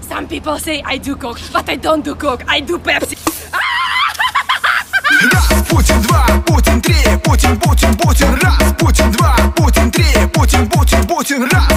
Some people say I do coke, but I don't do coke, I do Pepsi. Раз, Путин, два, Путин, три, Путин, Путин, Путин, раз, Путин, два, Путин, три, Путин, Путин, Путин, раз.